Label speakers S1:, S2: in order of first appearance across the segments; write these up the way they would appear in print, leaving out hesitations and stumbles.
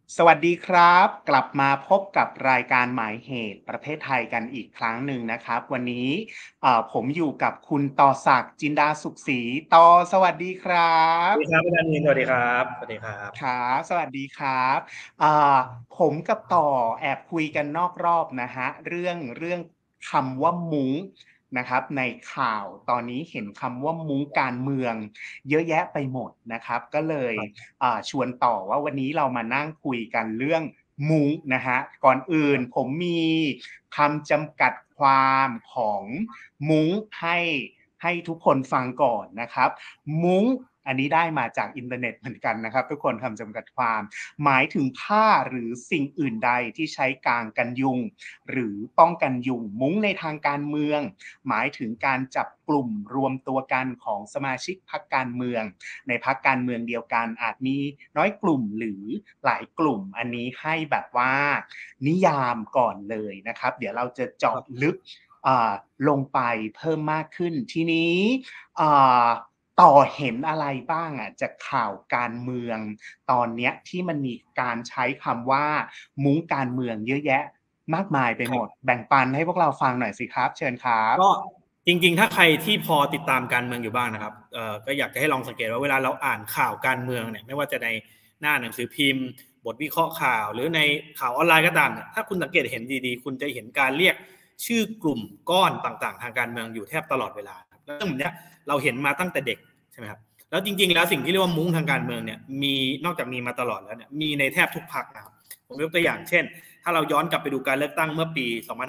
S1: สวัสดีครับกลับมาพบกับรายการหมายเหตุประเทศไทยกันอีกครั้งหนึ่งนะครับวันนี้ผมอยู่กับคุณต่อศักดิ์จินดาสุขศรีต่อสวัสดีครั
S2: สวัสดีครับ
S1: บ
S2: อาจารย์มีนสวัสดีครับสวัสดีครับ
S1: ครับสวัสดีครับอ่าผมกับต่อแอบคุยกันนอกรอบนะฮะเรื่องคำว่ามุ้งนะครับในข่าวตอนนี้เห็นคำว่ามุ้งการเมืองเยอะแยะไปหมดนะครับก็เลย
S2: ครับ
S1: ชวนต่อว่าวันนี้เรามานั่งคุยกันเรื่องมุ้งนะฮะก่อนอื่นผมมีคำจำกัดความของมุ้งให้ทุกคนฟังก่อนนะครับมุ้งอันนี้ได้มาจากอินเทอร์เน็ตเหมือนกันนะครับทุกคนคำจำกัดความหมายถึงผ้าหรือสิ่งอื่นใดที่ใช้กางกันยุงหรือป้องกันยุงมุ้งในทางการเมืองหมายถึงการจับกลุ่มรวมตัวกันของสมาชิกพรรคการเมืองในพรรคการเมืองเดียวกันอาจมีน้อยกลุ่มหรือหลายกลุ่มอันนี้ให้แบบว่านิยามก่อนเลยนะครับเดี๋ยวเราจะเจาะ
S2: ครับ
S1: ลึกลงไปเพิ่มมากขึ้นทีนี้ต่อเห็นอะไรบ้างจากข่าวการเมืองตอนเนี้ยที่มันมีการใช้คำว่ามุ้งการเมืองเยอะแยะมากมายไปหมด
S2: ครับ
S1: แบ่งปันให้พวกเราฟังหน่อยสิครับเชิญครับ
S2: ก็จริงๆถ้าใครที่พอติดตามการเมืองอยู่บ้างนะครับก็อยากจะให้ลองสังเกตว่าเวลาเราอ่านข่าวการเมืองเนี่ยไม่ว่าจะในหน้าหนังสือพิมพ์บทวิเคราะห์ข่าวหรือในข่าวออนไลน์ก็ตามเนี่ยถ้าคุณสังเกตเห็นดีๆคุณจะเห็นการเรียกชื่อกลุ่มก้อนต่างๆทางการเมืองอยู่แทบตลอดเวลาแล้วเรื่องแบบนี้เราเห็นมาตั้งแต่เด็กใช่ไหมครับแล้วจริงๆแล้วสิ่งที่เรียกว่ามุ้งทางการเมืองเนี่ยมีนอกจากมีมาตลอดแล้วเนี่ยมีในแทบทุกพรรคนะครับผมยกตัวอย่างเช่น ถ้าเราย้อนกลับไปดูการเลือกตั้งเมื่อปี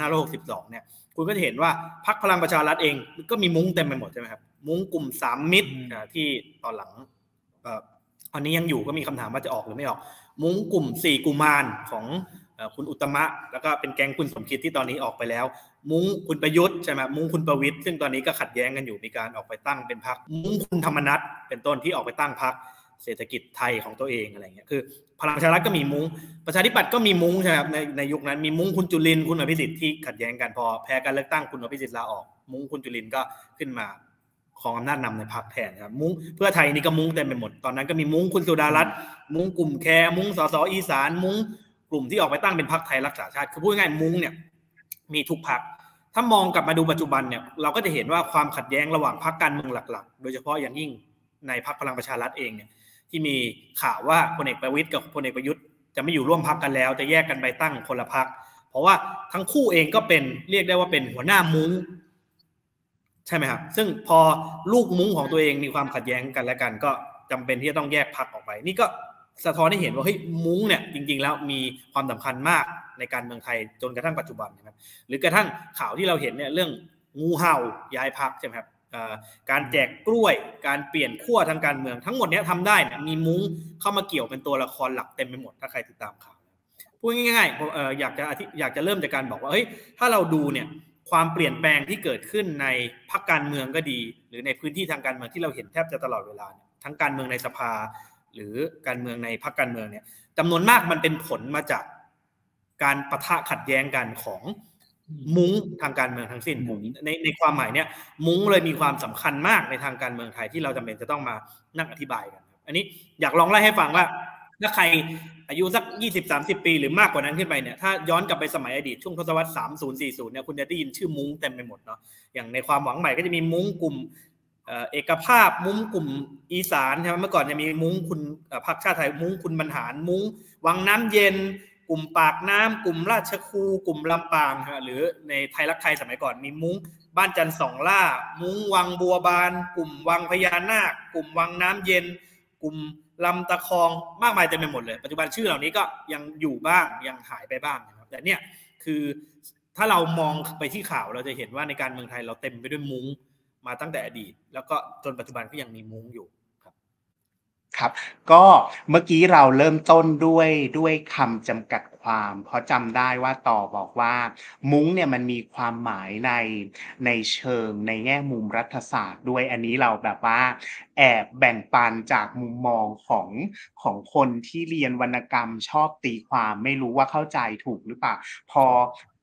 S2: 2562 เนี่ยคุณก็จะเห็นว่าพรรคพลังประชารัฐเองก็มีมุ้งเต็มไปหมดใช่ไหมครับมุ้งกลุ่มสามมิตรที่ตอนหลังอันนี้ยังอยู่ก็มีคำถามว่าจะออกหรือไม่ออกมุ้งกลุ่มสี่กุมารของคุณอุตมะแล้วก็เป็นแก๊งคุณสมคิดที่ตอนนี้ออกไปแล้วมุ้งคุณประยุทธ์ใช่ไหมมุ้งคุณประวิตรซึ่งตอนนี้ก็ขัดแย้งกันอยู่มีการออกไปตั้งเป็นพรรคมุ้งคุณธรรมนัฐเป็นต้นที่ออกไปตั้งพรรคเศรษฐกิจไทยของตัวเองอะไรเงี้ยคือพลังประชารัฐก็มีมุ้งประชาธิปัตย์ก็มีมุ้งใช่ไหมครับในยุคนั้นมีมุ้งคุณจุลินคุณอภิสิทธิ์ที่ขัดแย้งกันพอแพ้การเลือกตั้งคุณอภิสิทธิ์ลาออกมุ้งคุณจุลินก็ขึ้นมาของอำนาจนำในพรรคแทนครับมุ้งเพื่อไทยนี่ก็มุ้งเต็มไปหมดตอนนั้นก็มีมุ้งคุณสุดารัตน์มุ้งกลุ่มแคร์มุ้งสสอีสานมุ้งกลุ่มที่ออกไปตั้งเป็นพรรคไทยรักษาชาติคือพูดง่ายมุ้งเนี่ยมีทุกพรรคถ้ามองกลับมาดูปัจจุบันเนี่ยเราก็จะเห็นว่าความขัดแย้งระหว่างพรรคการเมืองหลักๆโดยเฉพาะอย่างยิ่งในพรรคพลังประชารัฐเองเนี่ยที่มีข่าวว่าพลเอกประวิตรกับพลเอกประยุทธ์จะไม่อยู่ร่วมพรรคกันแล้วจะแยกกันไปตั้งคนละพรรคเพราะว่าทั้งคู่เองก็เป็นเรียกได้ว่าเป็นหัวหน้ามุ้งใช่ไหมครับซึ่งพอลูกมุ้งของตัวเองมีความขัดแย้งกันและกันก็จำเป็นที่จะต้องแยกพรรคออกไปนี่ก็สะท้อนให้เห็นว่าเฮ้ยมุ้งเนี่ยจริงๆแล้วมีความสำคัญมากในการเมืองไทยจนกระทั่งปัจจุบันนะครับหรือกระทั่งข่าวที่เราเห็นเนี่ยเรื่องงูเห่าย้ายพรรคใช่ไหมครับการแจกกล้วยการเปลี่ยนขั้วทางการเมืองทั้งหมดนี้ทำได้นะมีมุ้งเข้ามาเกี่ยวเป็นตัวละครหลักเต็มไปหมดถ้าใครติดตามข่าวพูดง่ายๆผมอยากจะเริ่มจากการบอกว่าเฮ้ยถ้าเราดูเนี่ยความเปลี่ยนแปลงที่เกิดขึ้นในพรรคการเมืองก็ดีหรือในพื้นที่ทางการเมืองที่เราเห็นแทบจะตลอดเวลาทั้งการเมืองในสภาหรือการเมืองในพรรคการเมืองเนี่ยจำนวนมากมันเป็นผลมาจากการปะทะขัดแย้งกันของมุ้งทางการเมืองทั้งสิ้นในความหมายเนี่ยมุ้งเลยมีความสำคัญมากในทางการเมืองไทยที่เราจำเป็นจะต้องมานั่งอธิบายกันอันนี้อยากลองไล่ให้ฟังว่าถ้าใครอายุสัก20-30 ปีหรือมากกว่านั้นขึ้นไปเนี่ยถ้าย้อนกลับไปสมัยอดีตช่วงทศวรรษ30-40เนี่ยคุณจะได้ยินชื่อมุ้งเต็มไปหมดเนาะอย่างในความหวังใหม่ก็จะมีมุ้งกลุ่มเอกภาพมุ้งกลุ่มอีสานใช่ไหมเมื่อก่อนจะมีมุ้งคุณพรรคชาติไทยมุ้งคุณบรรหารมุ้งวังน้ำเย็นกลุ่มปากน้ำกลุ่มราชคูกลุ่มลำปางหรือในไทยรักไทยสมัยก่อนมีมุ้งบ้านจันทร์สองล่ามุ้งวังบัวบานกลุ่มวังพญานาคกลุ่มวังน้ำเย็นกลุ่มลำตะคองมากมายเต็มไปหมดเลยปัจจุบันชื่อเหล่านี้ก็ยังอยู่บ้างยังหายไปบ้างนะครับแต่เนี่ยคือถ้าเรามองไปที่ข่าวเราจะเห็นว่าในการเมืองไทยเราเต็มไปด้วยมุ้งมาตั้งแต่อดีตแล้วก็จนปัจจุบันก็ยังมีมุ้งอยู่
S1: ครับก็เมื่อกี้เราเริ่มต้นด้วยคำจำกัดความเพราะจำได้ว่าต่อบอกว่ามุ้งเนี่ยมันมีความหมายในเชิงในแง่มุมรัฐศาสตร์ด้วยอันนี้เราแบบว่าแอบแบ่งปันจากมุมมองของคนที่เรียนวรรณกรรมชอบตีความไม่รู้ว่าเข้าใจถูกหรือเปล่าพอ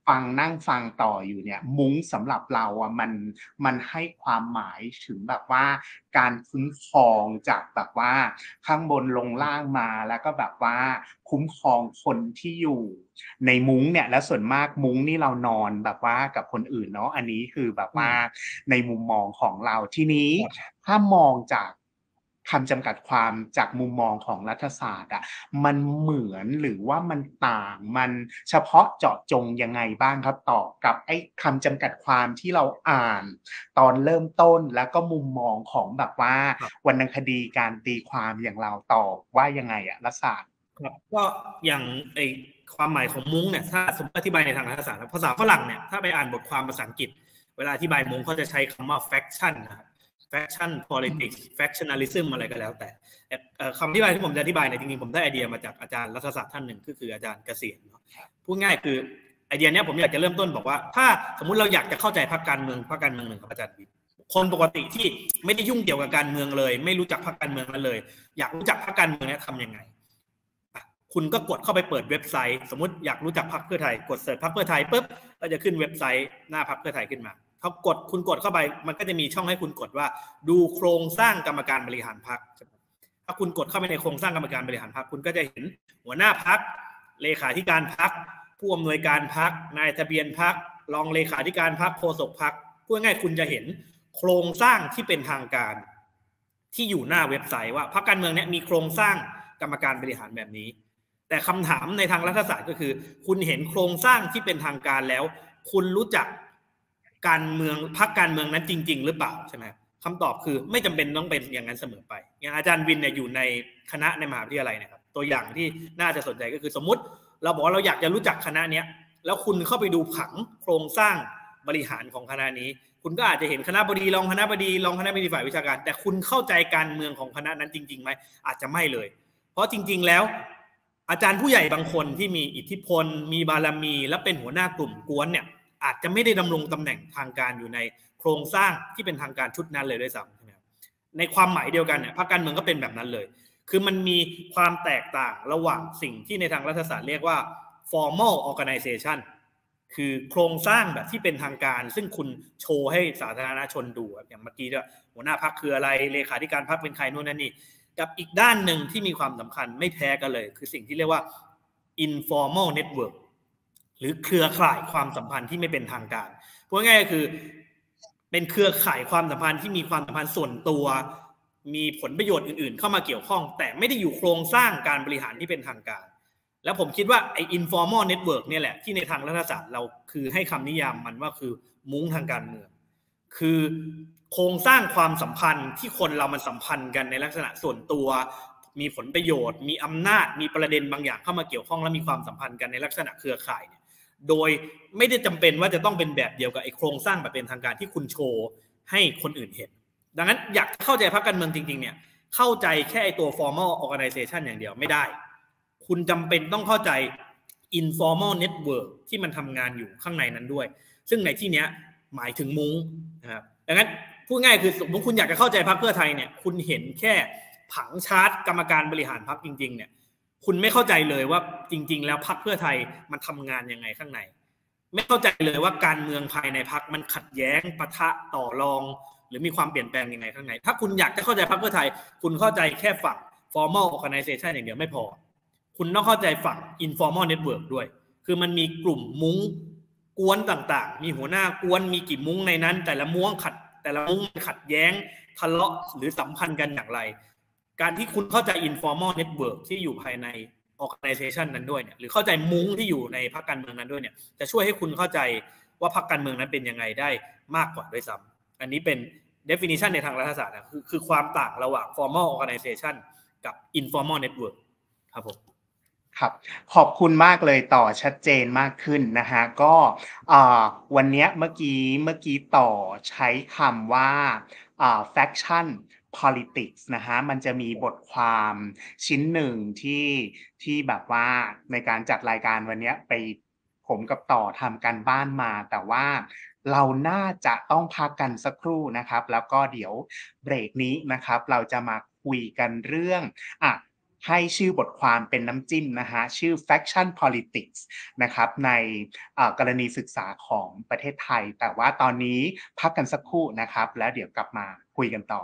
S1: นั่งฟังต่ออยู่เนี่ยมุ้งสำหรับเราอ่ะมันให้ความหมายถึงแบบว่าการคุ้มครองจากแบบว่าข้างบนลงล่างมาแล้วก็แบบว่าคุ้มครองคนที่อยู่ในมุ้งเนี่ยแล้วส่วนมากมุ้งนี่เรานอนแบบว่ากับคนอื่นเนาะอันนี้คือแบบว่าในมุมมองของเราทีนี้ถ้ามองจากคำจำกัดความจากมุมมองของรัฐศาสตร์อ่ะมันเหมือนหรือว่ามันต่างมันเฉพาะเจาะจงยังไงบ้างครับต่อกับไอ้คำจำกัดความที่เราอ่านตอนเริ่มต้นแล้วก็มุมมองของแบบว่าวรรณคดีการตีความอย่างเราตอบว่ายังไงอะรัฐศาสตร์
S2: ครับก็อย่างไอความหมายของมุ้งเนี่ยถ้าสมมติอธิบายในทางรัฐศาสตร์ภาษาฝรั่งเนี่ยถ้าไปอ่านบทความภาษาอังกฤษเวลาอธิบายมุ้งเขาจะใช้คำว่า faction นะครับ faction politics factionalism อะไรก็แล้วแต่คำอธิบายที่ผมจะอธิบายเนี่ยจริงๆผมได้ไอเดียมาจากอาจารย์รัฐศาสตร์ท่านหนึ่งก็คืออาจารย์เกษียณพูดง่ายคือไอเดียนี้ผมอยากจะเริ่มต้นบอกว่าถ้าสมมุติเราอยากจะเข้าใจพรรคการเมืองหนึ่งครับอาจารย์คนปกติที่ไม่ได้ยุ่งเกี่ยวกับการเมืองเลยไม่รู้จักพรรคการเมืองนั้นเลยอยากรู้จักพรรคการเมืองนี้ทำยังไงคุณก็กดเข้าไปเปิดเว็บไซต์สมมติอยากรู้จักพรรคเพื่อไทยกดเสิร์ชพรรคเพื่อไทยปุ๊บก็จะขึ้นเว็บไซต์หน้าพรรคเพื่อไทยขึ้นมาคุณกดเข้าไปมันก็จะมีช่องให้คุณกดว่าดูโครงสร้างกรรมการบริหารพรรคถ้าคุณกดเข้าไปในโครงสร้างกรรมการบริหารพรรคคุณก็จะเห็นหัวหน้าพรรคเลขาธิการพรรคผู้อำนวยการพรรคนายทะเบียนพรรครองเลขาธิการพรรคโฆษกพรรคพูดง่ายคุณจะเห็นโครงสร้างที่เป็นทางการที่อยู่หน้าเว็บไซต์ว่าพรรคการเมืองนี้มีโครงสร้างกรรมการบริหารแบบนี้แต่คำถามในทางรัฐศาสตร์ก็คือคุณเห็นโครงสร้างที่เป็นทางการแล้วคุณรู้จักการเมืองพรรคการเมืองนั้นจริงๆหรือเปล่าใช่ไหมคำตอบคือไม่จำเป็นต้องเป็นอย่างนั้นเสมอไปอย่างอาจารย์วินเนี่ยอยู่ในคณะในมหาวิทยาลัยนะครับตัวอย่างที่น่าจะสนใจก็คือสมมุติเราบอกว่าเราอยากจะรู้จักคณะเนี้ยแล้วคุณเข้าไปดูผังโครงสร้างบริหารของคณะนี้คุณก็อาจจะเห็นคณะบดีรองคณะบดีรองคณะบดีฝ่ายวิชาการแต่คุณเข้าใจการเมืองของคณะนั้นจริงๆไหมอาจจะไม่เลยเพราะจริงๆแล้วอาจารย์ผู้ใหญ่บางคนที่มีอิทธิพลมีบารมีและเป็นหัวหน้ากลุ่มกวนเนี่ยอาจจะไม่ได้ดำรงตำแหน่งทางการอยู่ในโครงสร้างที่เป็นทางการชุดนั้นเลยด้วยซ้ำในความหมายเดียวกันเนี่ยพรรคการเมืองก็เป็นแบบนั้นเลยคือมันมีความแตกต่างระหว่างสิ่งที่ในทางรัฐศาสตร์เรียกว่า formal organization คือโครงสร้างแบบที่เป็นทางการซึ่งคุณโชว์ให้สาธารณชนดูอย่างเมื่อกี้ด้วยหัวหน้าพรรคคืออะไรเลขาธิการพรรคเป็นใครนู่นนั่นนี่กับอีกด้านหนึ่งที่มีความสำคัญไม่แพ้กันเลยคือสิ่งที่เรียกว่า informal network หรือเครือข่ายความสัมพันธ์ที่ไม่เป็นทางการพูดง่ายๆคือเป็นเครือข่ายความสัมพันธ์ที่มีความสัมพันธ์ส่วนตัวมีผลประโยชน์อื่นๆเข้ามาเกี่ยวข้องแต่ไม่ได้อยู่โครงสร้างการบริหารที่เป็นทางการแล้วผมคิดว่าไอ้ informal network เนี่ยแหละที่ในทางรัฐศาสตร์เราคือให้คำนิยามมันว่าคือมุ้งทางการเมืองคือโครงสร้างความสัมพันธ์ที่คนเรามันสัมพันธ์กันในลักษณะส่วนตัวมีผลประโยชน์มีอำนาจมีประเด็นบางอย่างเข้ามาเกี่ยวข้องและมีความสัมพันธ์กันในลักษณะเครือข่ายโดยไม่ได้จำเป็นว่าจะต้องเป็นแบบเดียวกับไอ้โครงสร้างแบบเป็นทางการที่คุณโชว์ให้คนอื่นเห็นดังนั้นอยากเข้าใจพรรคการเมืองจริงๆเนี่ยเข้าใจแค่ตัว formal organization อย่างเดียวไม่ได้คุณจำเป็นต้องเข้าใจ informal network ที่มันทำงานอยู่ข้างในนั้นด้วยซึ่งในที่นี้หมายถึงมุ้งนะครับดังนั้นพูดง่ายคือสมมติคุณอยากจะเข้าใจพรรคเพื่อไทยเนี่ยคุณเห็นแค่ผังชาร์ตกรรมการบริหารพรรคจริงๆเนี่ยคุณไม่เข้าใจเลยว่าจริงๆแล้วพรรคเพื่อไทยมันทำงานยังไงข้างในไม่เข้าใจเลยว่าการเมืองภายในพรรคมันขัดแย้งปะทะต่อรองหรือมีความเปลี่ยนแปลงยังไงข้างในถ้าคุณอยากจะเข้าใจพรรคเพื่อไทยคุณเข้าใจแค่ฝั่ง formal organization อย่างเดียวไม่พอคุณต้องเข้าใจฝั่ง informal network ด้วยคือมันมีกลุ่มมุ้งกวนต่างๆมีหัวหน้ากวนมีกี่มุ้งในนั้นแต่ละมุ้งขัดแย้งทะเลาะหรือสัมพันธ์กันอย่างไรการที่คุณเข้าใจ informal network ที่อยู่ภายใน organization นั้นด้วยเนี่ยหรือเข้าใจมุ้งที่อยู่ในพรรคการเมืองนั้นด้วยเนี่ยจะช่วยให้คุณเข้าใจว่าพรรคการเมืองนั้นเป็นยังไงได้มากกว่าด้วยซ้ำอันนี้เป็น definition ในทางรัฐศาสตร์นะคือความต่างระหว่าง formal organization กับ informal network ครับผม
S1: ครับขอบคุณมากเลยต่อชัดเจนมากขึ้นนะฮะก็วันนี้เมื่อกี้ต่อใช้คำว่าfaction politics นะฮะมันจะมีบทความชิ้นหนึ่งที่แบบว่าในการจัดรายการวันนี้ไปผมกับต่อทำกันบ้านมาแต่ว่าเราน่าจะต้องพักกันสักครู่นะครับแล้วก็เดี๋ยวเบรกนี้นะครับเราจะมาคุยกันเรื่องให้ชื่อบทความเป็นน้ำจิ้มนะฮะชื่อ Faction Politics นะครับในกรณีศึกษาของประเทศไทยแต่ว่าตอนนี้พักกันสักครู่นะครับแล้วเดี๋ยวกลับมาคุยกันต่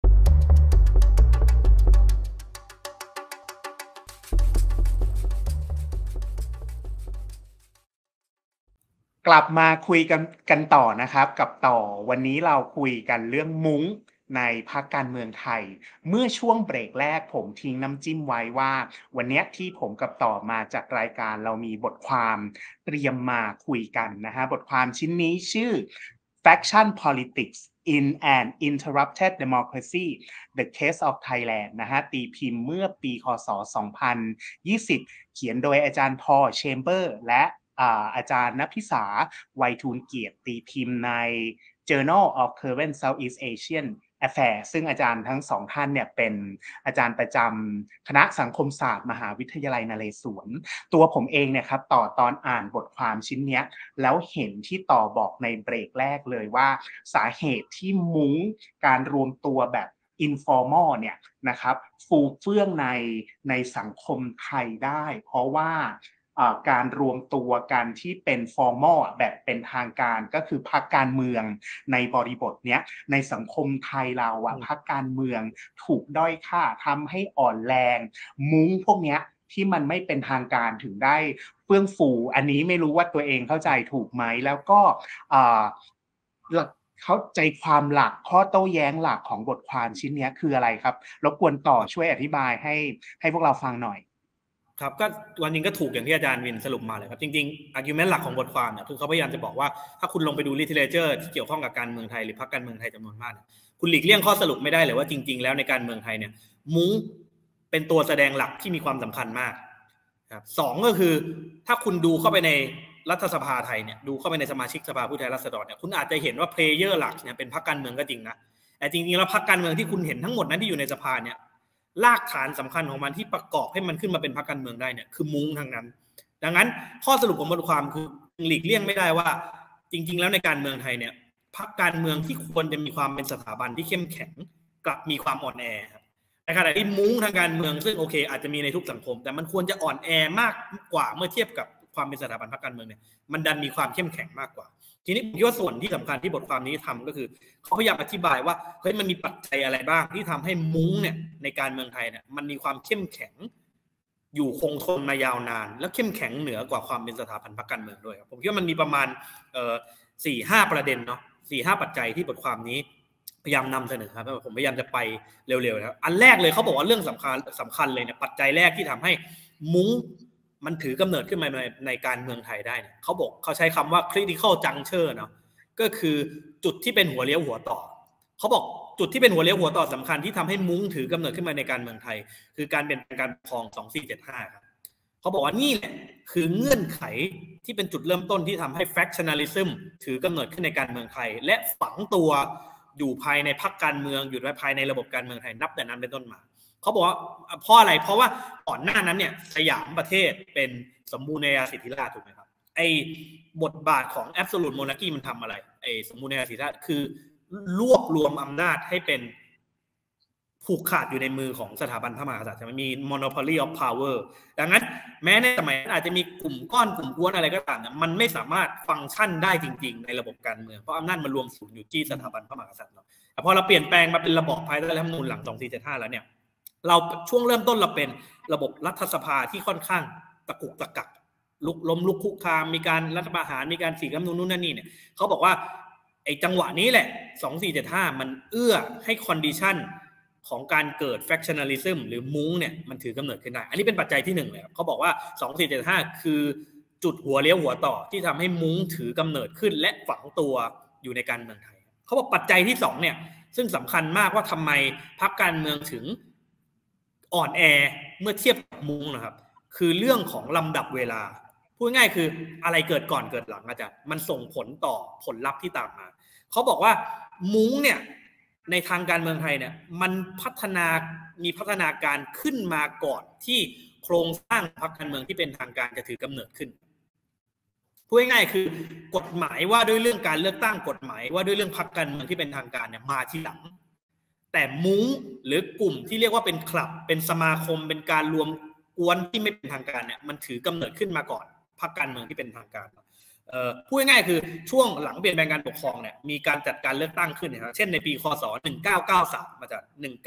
S1: อกลับมาคุยกันต่อนะครับกับต่อวันนี้เราคุยกันเรื่องมุ้งในพรรคการเมืองไทยเมื่อช่วงเบรกแรกผมทิ้งน้ำจิ้มไว้ว่าวันนี้ที่ผมกับต่อมาจากรายการเรามีบทความเตรียมมาคุยกันนะฮะบทความชิ้นนี้ชื่อ Faction Politics in an Interrupted Democracy The Case of Thailand นะฮะตีพิมพ์เมื่อปีคศ2020เขียนโดยอาจารย์พอเชมเบอร์และอาจารย์ณพิสาไวยทูลเกียรติตีพิมพ์ใน Journal of Current Southeast Asian Affairs ซึ่งอาจารย์ทั้งสองท่านเนี่ยเป็นอาจารย์ประจำคณะสังคมศาสตร์มหาวิทยาลัยนเรศวรตัวผมเองเนี่ยครับตอนอ่านบทความชิ้นเนี้ยแล้วเห็นที่ต่อบอกในเบรกแรกเลยว่าสาเหตุที่มุ้งการรวมตัวแบบ informal เนี่ยนะครับฟูเฟื่องในสังคมไทยได้เพราะว่าการรวมตัวกันที่เป็น formal แบบเป็นทางการก็คือพรรคการเมืองในบริบทเนี้ยในสังคมไทยเราพรรคการเมืองถูกด้อยค่าทำให้อ่อนแรงมุ้งพวกเนี้ยที่มันไม่เป็นทางการถึงได้เฟื่องฟูอันนี้ไม่รู้ว่าตัวเองเข้าใจถูกไหมแล้วก็เข้าใจความหลักข้อโต้แย้งหลักของบทความชิ้นนี้คืออะไรครับรบกวนต่อช่วยอธิบายให้พวกเราฟังหน่อย
S2: ครับก็วันนี้ก็ถูกอย่างที่อาจารย์วินสรุปมาเลยครับจริงๆ argument หลักของบทความเนี่ยคือเขาพยายามจะบอกว่าถ้าคุณลงไปดู literature ที่เกี่ยวข้องกับการเมืองไทยหรือพรรคการเมืองไทยจำนวนมากคุณหลีกเลี่ยงข้อสรุปไม่ได้เลยว่าจริงๆแล้วในการเมืองไทยเนี่ยมุ้งเป็นตัวแสดงหลักที่มีความสำคัญมากครับสองก็คือถ้าคุณดูเข้าไปในรัฐสภาไทยเนี่ยดูเข้าไปในสมาชิกสภาผู้แทนราษฎรเนี่ยคุณอาจจะเห็นว่า player หลักเนี่ยเป็นพรรคการเมืองก็จริงนะแต่จริงๆแล้วพรรคการเมืองที่คุณเห็นทั้งหมดนั้นที่อยู่ในสภาเนี่ยรากฐานสำคัญของมันที่ประกอบให้มันขึ้นมาเป็นพรรคการเมืองได้เนี่ยคือมุ้งทั้งนั้นดังนั้นข้อสรุปของบทความคือหลีกเลี่ยงไม่ได้ว่าจริงๆแล้วในการเมืองไทยเนี่ยพรรคการเมืองที่ควรจะมีความเป็นสถาบันที่เข้มแข็งกลับมีความอ่อนแอครับในขณะที่มุ้งทางการเมืองซึ่งโอเคอาจจะมีในทุกสังคมแต่มันควรจะอ่อนแอมากกว่าเมื่อเทียบกับความเป็นสถาบันพรรคการเมืองเนี่ยมันดันมีความเข้มแข็งมากกว่าทีนี้ผมคิดว่าส่วนที่สำคัญที่บทความนี้ทำก็คือเขาพยายามอธิบายว่าเฮ้ยมันมีปัจจัยอะไรบ้างที่ทำให้มุ้งเนี่ยในการเมืองไทยเนี่ยมันมีความเข้มแข็งอยู่คงทนมายาวนานและเข้มแข็งเหนือกว่าความเป็นสถาบันพรรคการเมืองด้วยผมคิดว่ามันมีประมาณ4-5 ประเด็นเนาะ 4-5 ปัจจัยที่บทความนี้พยายามนำเสนอครับผมพยายามจะไปเร็วๆนะครับอันแรกเลยเขาบอกว่าเรื่องสำคัญเลยเนี่ยปัจจัยแรกที่ทำให้มุ้งมันถือกำเนิดขึ้นมาในการเมืองไทยได้เนี่ยเขาบอกเขาใช้คำว่า critical juncture เนาะก็คือจุดที่เป็นหัวเลี้ยวหัวต่อเขาบอกจุดที่เป็นหัวเลี้ยวหัวต่อสำคัญที่ทำให้มุ้งถือกำเนิดขึ้นมาในการเมืองไทยคือการเปลี่ยนแปลงการปกครอง2475ครับเขาบอกว่านี่แหละคือเงื่อนไขที่เป็นจุดเริ่มต้นที่ทำให้ factionalism ถือกำเนิดขึ้นในการเมืองไทยและฝังตัวอยู่ภายในพรรคการเมืองอยู่ภายในระบบการเมืองไทยนับแต่นั้นเป็นต้นมาเขาบอกว่าเพราะอะไรเพราะว่าก่อนหน้านั้นเนี่ยสยามประเทศเป็นสมบูรณาญาสิทธิราชย์ถูกไหมครับไอ้บทบาทของ absolute monarchy มันทำอะไรไอ้สมบูรณาญาสิทธิราชย์คือรวบรวมอำนาจให้เป็นผูกขาดอยู่ในมือของสถาบันพระมหากษัตริย์มันมี monopoly of power ดังนั้นแม้ในสมัยนั้นอาจจะมีกลุ่มก้อนกลุ่มกวนอะไรก็ตามเนี่ยมันไม่สามารถฟังก์ชันได้จริงๆในระบบการเมืองเพราะอำนาจมันรวมศูนย์อยู่ที่สถาบันพระมหากษัตริย์แต่พอเราเปลี่ยนแปลงมาเป็นระบอบภายใต้รัฐธรรมนูญหลัง2475แล้วเนี่ยเราช่วงเริ่มต้นเราเป็นระบบรัฐสภาที่ค่อนข้างตะกุกตะกักลุกล้มลุกคุกคามมีการรัฐประหารมีการฉีกรัฐธรรมนูญนู่นนั่นนี่เนี่ยเขาบอกว่าไอ้จังหวะนี้แหละ2475มันเอื้อให้คอนดิชันของการเกิด factionalism หรือมุ้งเนี่ยมันถือกำเนิดขึ้นได้อันนี้เป็นปัจจัยที่1เลยครับเขาบอกว่า2475คือจุดหัวเลี้ยวหัวต่อที่ทำให้มุ้งถือกำเนิดขึ้นและฝังตัวอยู่ในการเมืองไทยเขาบอกปัจจัยที่2เนี่ยซึ่งสำคัญมากว่าทำไมพรรคการเมืองถึงอ่อนแอเมื่อเทียบกับมุ้งนะครับคือเรื่องของลำดับเวลาพูดง่ายคืออะไรเกิดก่อนเกิดหลังอาจารย์มันส่งผลต่อผลลัพธ์ที่ตามมาเขาบอกว่ามุ้งเนี่ยในทางการเมืองไทยเนี่ยมันมีพัฒนาการขึ้นมาก่อนที่โครงสร้างพรรคการเมืองที่เป็นทางการจะถือกำเนิดขึ้นพูดง่ายๆคือกฎหมายว่าด้วยเรื่องการเลือกตั้งกฎหมายว่าด้วยเรื่องพรรคการเมืองที่เป็นทางการเนี่ยมาทีหลังแต่มุ้งหรือกลุ่มที่เรียกว่าเป็นคลับเป็นสมาคมเป็นการรวมกวนที่ไม่เป็นทางการเนี่ยมันถือกำเนิดขึ้นมาก่อนพรรคการเมืองที่เป็นทางการพูดง่ายๆคือช่วงหลังเปลี่ยนแปลงการปกครองเนี่ยมีการจัดการเลือกตั้งขึ้นนะครับเช่นในปีคศ1993มาจาก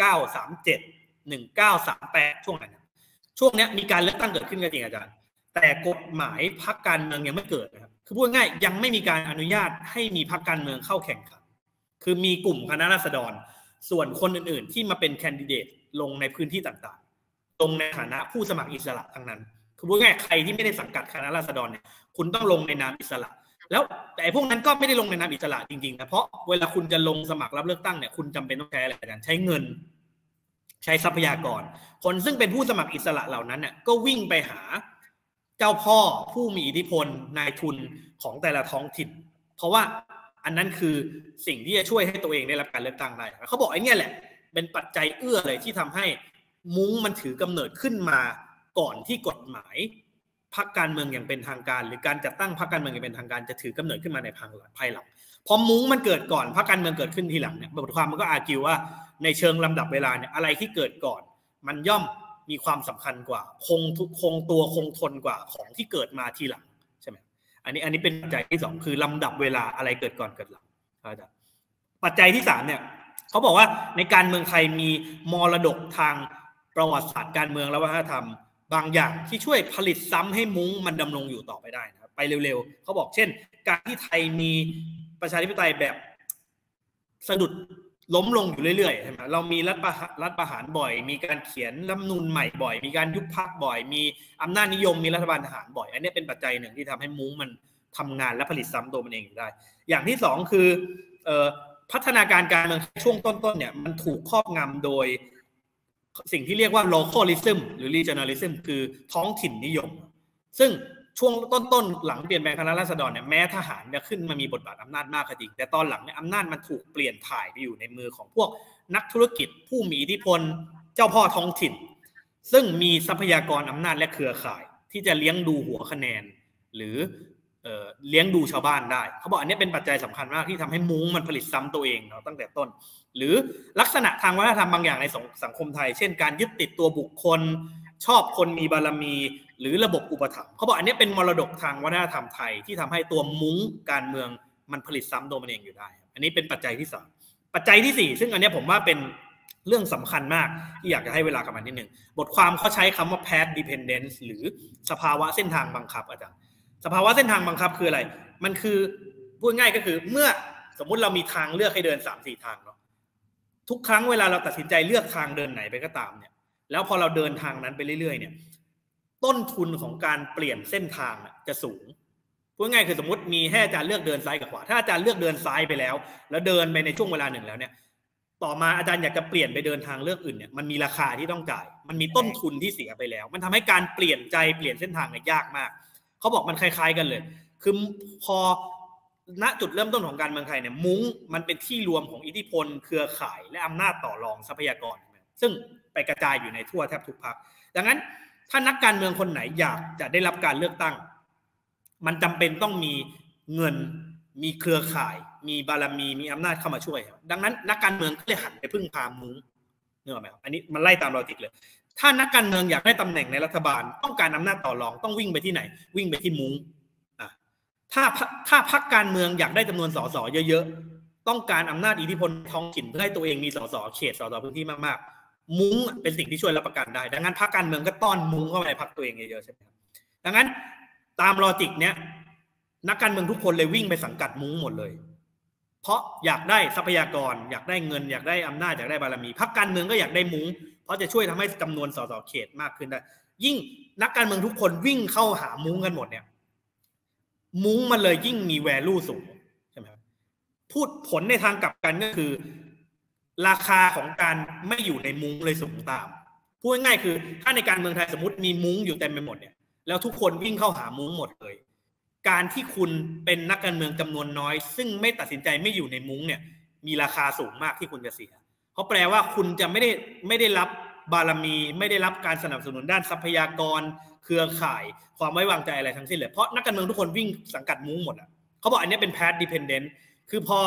S2: 1937 1938ช่วงนั้นช่วงนี้มีการเลือกตั้งเกิดขึ้นก็จริงอาจารย์แต่กฎหมายพรรคการเมืองยังไม่เกิดนะครับคือพูดง่ายยังไม่มีการอนุญาตให้มีพรรคการเมืองเข้าแข่งขันคือมีกลุ่มคณะราษฎรส่วนคนอื่นๆที่มาเป็นแคนดิเดตลงในพื้นที่ต่างๆลงในฐานะผู้สมัครอิสระทั้งนั้นคือพูดง่ายใครที่ไม่ได้สังกัดคณะราษฎรเนี่ยคุณต้องลงในนามอิสระแล้วแต่พวกนั้นก็ไม่ได้ลงในนามอิสระจริงๆนะเพราะเวลาคุณจะลงสมัครรับเลือกตั้งเนี่ยคุณจำเป็นต้องใช้อะไรกันใช้เงินใช้ทรัพยากรคนซึ่งเป็นผู้สมัครอิสระเหล่านั้นเนี่ยก็วิ่งไปหาเจ้าพ่อผู้มีอิทธิพลนายทุนของแต่ละท้องถิ่นเพราะว่าอันนั้นคือสิ่งที่จะช่วยให้ตัวเองได้รับการเลือกตั้งได้เขาบอกไอ้นี่แหละเป็นปัจจัยเอื้อเลยที่ทำให้มุ้งมันถือกำเนิดขึ้นมาก่อนที่กฎหมายพรรคการเมืองอย่างเป็นทางการหรือการจัดตั้งพรรคการเมืองอย่างเป็นทางการจะถือกำเนิดขึ้นมาในภายหลังพอมุ้งมันเกิดก่อนพรรคการเมืองเกิดขึ้นทีหลังเนี่ยบทความมันก็อาร์กิวว่าในเชิงลำดับเวลาเนี่ยอะไรที่เกิดก่อนมันย่อมมีความสำคัญกว่าคงตัวคงทนกว่าของที่เกิดมาทีหลังใช่ไหมอันนี้เป็นปัจจัยที่2คือลำดับเวลาอะไรเกิดก่อนเกิดหลังปัจจัยที่3เนี่ยเขาบอกว่าในการเมืองไทยมีมรดกทางประวัติศาสตร์การเมืองและวัฒนธรรมบางอย่างที่ช่วยผลิตซ้ำให้มุ้งมันดำรงอยู่ต่อไปได้นะครับไปเร็วๆเขาบอกเช่นการที่ไทยมีประชาธิปไตยแบบสะดุดล้มลงอยู่เรื่อยๆใช่ไหมเรามีรัฐประหารบ่อยมีการเขียนรัฐธรรมนูญใหม่บ่อยมีการยุบพรรคบ่อยมีอำนาจนิยมมีรัฐบาลทหารบ่อยอันนี้เป็นปัจจัยหนึ่งที่ทำให้มุ้งมันทำงานและผลิตซ้ำตัวมันเองอยู่ได้อย่างที่2คือพัฒนาการการเมืองช่วงต้นๆเนี่ยมันถูกครอบงำโดยสิ่งที่เรียกว่า localism หรือ regionalism คือท้องถิ่นนิยมซึ่งช่วงต้นๆหลังเปลี่ยนแปลงคณะราษฎรเนี่ยแม้ทหารจะขึ้นมามีบทบาทอำนาจมากก็จริงแต่ตอนหลังเนี่ยอำนาจมันถูกเปลี่ยนถ่ายไปอยู่ในมือของพวกนักธุรกิจผู้มีอิทธิพลเจ้าพ่อท้องถิ่นซึ่งมีทรัพยากรอำนาจและเครือข่ายที่จะเลี้ยงดูหัวคะแนนหรือเลี้ยงดูชาวบ้านได้เขาบอกอันนี้เป็นปัจจัยสำคัญมากที่ทำให้มุ้งมันผลิตซ้ำตัวเองเนาะตั้งแต่ต้นหรือลักษณะทางวัฒนธรรมบางอย่างในสังคมไทยเช่นการยึดติดตัวบุคคลชอบคนมีบารมีหรือระบบอุปถัมภ์เขาบอกอันนี้เป็นมรดกทางวัฒนธรรมไทยที่ทำให้ตัวมุ้งการเมืองมันผลิตซ้ำตัวมันเองอยู่ได้อันนี้เป็นปัจจัยที่3ปัจจัยที่4ซึ่งอันนี้ผมว่าเป็นเรื่องสำคัญมากที่อยากจะให้เวลากับมันนิดนึงบทความเขาใช้คำว่า path dependence หรือสภาวะเส้นทางบังคับอาจารย์สภาวะเส้นทางบังคับคืออะไรมันคือพูดง่ายก็คือเมื่อสมมุติเรามีทางเลือกให้เดิน 3-4 ทางเนาะทุกครั้งเวลาเราตัดสินใจเลือกทางเดินไหนไปก็ตามเนี่ยแล้วพอเราเดินทางนั้นไปเรื่อยๆเนี่ยต้นทุนของการเปลี่ยนเส้นทางจะสูงพูดง่ายคือสมมติมีให้อาจารย์เลือกเดินซ้ายกับขวาถ้าอาจารย์เลือกเดินซ้ายไปแล้วเดินไปในช่วงเวลาหนึ่งแล้วเนี่ยต่อมาอาจารย์อยากจะเปลี่ยนไปเดินทางเลือกอื่นเนี่ยมันมีราคาที่ต้องจ่ายมันมีต้นทุนที่เสียไปแล้วมันทำให้การเปลี่ยนใจเปลี่ยนเส้นทางเนี่ยยากมากเขาบอกมันคล้ายๆกันเลยคือพอณจุดเริ่มต้นของการเมืองไทยเนี่ยมุ้งมันเป็นที่รวมของอิทธิพลเครือข่ายและอำนาจต่อรองทรัพยากรซึ่งไปกระจายอยู่ในทั่วแทบทุกพรรคดังนั้นถ้านักการเมืองคนไหนอยากจะได้รับการเลือกตั้งมันจำเป็นต้องมีเงินมีเครือข่ายมีบารมีมีอำนาจเข้ามาช่วยดังนั้นนักการเมืองก็เลยหันไปพึ่งพามุ้งนึกออกไหมครับอันนี้มันไล่ตามลอจิกเลยถ้านักการเมืองอยากได้ตำแหน่งในรัฐบาลต้องการอำนาจต่อรองต้องวิ่งไปที่ไหนวิ่งไปที่มุ้งถ้าพรรคการเมืองอยากได้จำนวนสสเยอะๆต้องการอำนาจอิทธิพลท้องถิ่นเพื่อให้ตัวเองมีสสเขตสสพื้นที่มากๆมุ้งเป็นสิ่งที่ช่วยรับประกันได้ดังนั้นพรรคการเมืองก็ต้อนมุ้งเข้าไปในพรรคตัวเองเยอะๆใช่ไหมครับดังนั้นตามลอจิกเนี้ยนักการเมืองทุกคนเลยวิ่งไปสังกัดมุ้งหมดเลยเพราะอยากได้ทรัพยากรอยากได้เงินอยากได้อำนาจอยากได้บารมีพรรคการเมืองก็อยากได้มุ้งเพราะจะช่วยทำให้จำนวนสสเขตมากขึ้นได้ยิ่งนักการเมืองทุกคนวิ่งเข้าหามุ้งกันหมดเนี่ยมุ้งมันเลยยิ่งมี value สูงใช่ไหมครับพูดผลในทางกลับกันก็คือราคาของการไม่อยู่ในมุ้งเลยสูงตามพูดง่ายๆคือถ้าในการเมืองไทยสมมติมีมุ้งอยู่เต็มไปหมดเนี่ยแล้วทุกคนวิ่งเข้าหามุ้งหมดเลยการที่คุณเป็นนักการเมืองจำนวนน้อยซึ่งไม่ตัดสินใจไม่อยู่ในมุ้งเนี่ยมีราคาสูงมากที่คุณจะเสียเพราะแปลว่าคุณจะไม่ได้รับบารมีไม่ได้รับการสนับสนุนด้านทรัพยากรเครือข่ายความไว้วางใจอะไรทั้งสิ้นเลยเพราะนักการเมืองทุกคนวิ่งสังกัดมุ้งหมดอ่ะเขาบอกอันนี้เป็น path dependent คือพอ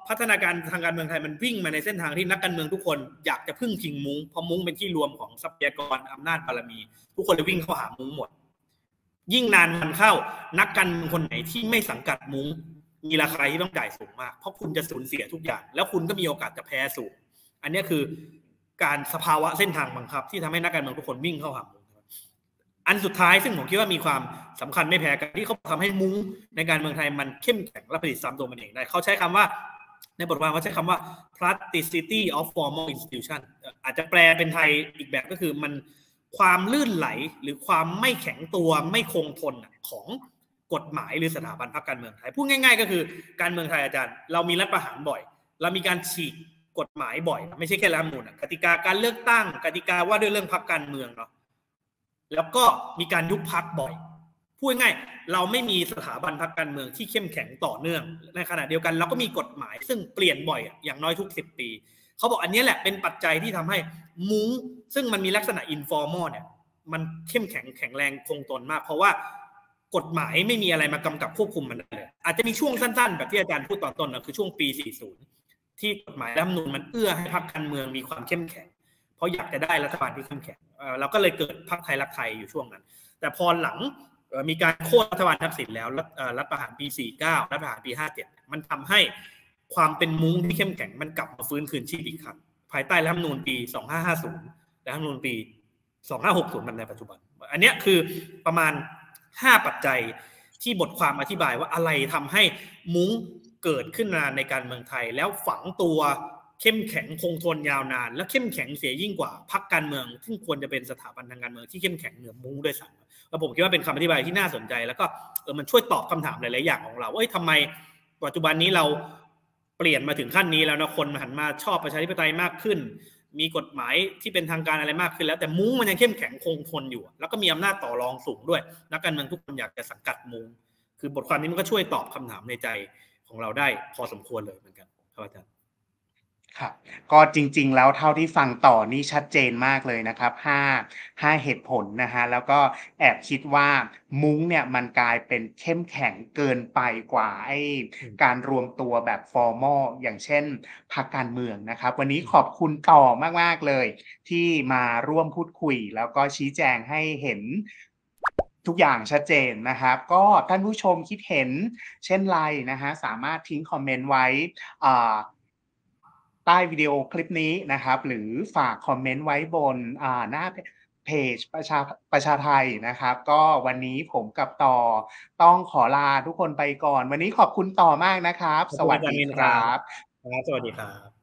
S2: พัฒนาการทางการเมืองไทยมันวิ่งมาในเส้นทางที่นักการเมืองทุกคนอยากจะพึ่งพิงมุ้งเพราะมุ้งเป็นที่รวมของทรัพยากรอำนาจบารมีทุกคนเลยวิ่งเข้าหามุ้งหมดยิ่งนานมันเข้านักการเมืองคนไหนที่ไม่สังกัดมุ้งมีราคาที่ต้องจ่ายสูงมากเพราะคุณจะสูญเสียทุกอย่างแล้วคุณก็มีโอกาสจะแพ้สูงอันนี้คือการสภาวะเส้นทางบังคับที่ทำให้นักการเมืองทุกคนวิ่งเข้าหามุ้งอันสุดท้ายซึ่งผมคิดว่ามีความสำคัญไม่แพ้กันที่เขาทำให้มุ้งในการเมืองไทยมันเข้มแข็งและผลิตซ้ำตัวมันเองได้เขาใช้คำว่าในบทความเขาใช้คำว่า plasticity of formal institution อาจจะแปลเป็นไทยอีกแบบก็คือมันความลื่นไหลหรือความไม่แข็งตัวไม่คงทนของกฎหมายหรือสถาบันพรรคการเมืองไทยพูดง่ายๆก็คือการเมืองไทยอาจารย์เรามีรัฐประหารบ่อยเรามีการฉีกกฎหมายบ่อยไม่ใช่แค่รัฐธรรมนูญกติกาการเลือกตั้งกติกาว่าด้วยเรื่องพรรคการเมืองเนาะแล้วก็มีการยุบพรรคบ่อยพูดง่ายเราไม่มีสถาบันพรรคการเมืองที่เข้มแข็งต่อเนื่องในขณะเดียวกันเราก็มีกฎหมายซึ่งเปลี่ยนบ่อยอย่างน้อยทุก10 ปีเขาบอกอันนี้แหละเป็นปัจจัยที่ทำให้มุ้งซึ่งมันมีลักษณะ informal เนี่ยมันเข้มแข็งแข็งแรงคงทนมากเพราะว่ากฎหมายไม่มีอะไรมากำกับควบคุมมันเลยอาจจะมีช่วงสั้นๆแบบที่อาจารย์พูดตอนต้นนะคือช่วงปี 40 ที่กฎหมายรัฐธรรมนูญมันเอื้อให้พรรคการเมืองมีความเข้มแข็งเพราะอยากจะได้รัฐบาลที่เข้มแข็งเราก็เลยเกิดพรรคไทยรักไทยอยู่ช่วงนั้นแต่พอหลังมีการโค่นรัฐบาลทักษิณแล้วรัฐประหารปี 49 รัฐประหารปี 57 มันทำให้ความเป็นมุ้งที่เข้มแข็งมันกลับมาฟื้นคืนชีพอีกครั้งภายใต้รัฐธรรมนูญปี 2550 และรัฐธรรมนูญปี 2560 มันในปัจจุบันอันนี้คือประมาณ5 ปัจจัยที่บทความอธิบายว่าอะไรทำให้มุ้งเกิดขึ้นมาในการเมืองไทยแล้วฝังตัวเข้มแข็งคงทนยาวนานและเข้มแข็งเสียยิ่งกว่าพรรคการเมืองซึ่งควรจะเป็นสถาบันทางการเมืองที่เข้มแข็งเหนือมุ้งด้วยซ้ำแล้วผมคิดว่าเป็นคำอธิบายที่น่าสนใจแล้วก็มันช่วยตอบคำถามหลายๆอย่างของเราทำไมปัจจุบันนี้เราเปลี่ยนมาถึงขั้นนี้แล้วนะคนหันมาชอบประชาธิปไตยมากขึ้นมีกฎหมายที่เป็นทางการอะไรมากขึ้นแล้วแต่มุ้งมันยังเข้มแข็งคงทนอยู่แล้วก็มีอำนาจต่อรองสูงด้วยนักการเมืองทุกคนอยากจะสังกัดมุ้งคือบทความนี้มันก็ช่วยตอบคำถามในใจของเราได้พอสมควรเลยเหมือนกันครับอาจารย์
S1: ครับก็จริงๆแล้วเท่าที่ฟังต่อนี่ชัดเจนมากเลยนะครับ5เหตุผลนะฮะแล้วก็แอบคิดว่ามุ้งเนี่ยมันกลายเป็นเข้มแข็งเกินไปกว่าการรวมตัวแบบ formal อย่างเช่นพรรคการเมืองนะครับวันนี้ขอบคุณต่อมากๆเลยที่มาร่วมพูดคุยแล้วก็ชี้แจงให้เห็นทุกอย่างชัดเจนนะครับก็ท่านผู้ชมคิดเห็นเช่นไรนะฮะสามารถทิ้งคอมเมนต์ไว้ใต้วิดีโอคลิปนี้นะครับหรือฝากคอมเมนต์ไว้บนหน้าเพจประชาไทยนะครับก็วันนี้ผมกับต่อต้องขอลาทุกคนไปก่อนวันนี้ขอบคุณต่อมากนะครับสวัสดีครับ
S2: สวัสดีครับ